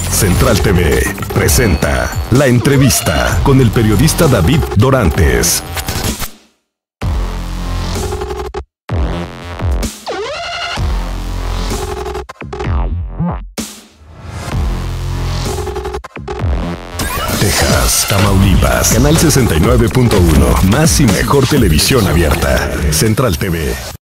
Central TV presenta La Entrevista con el periodista David Dorantes. Texas, Tamaulipas, Canal 69.1, más y mejor televisión abierta. Central TV.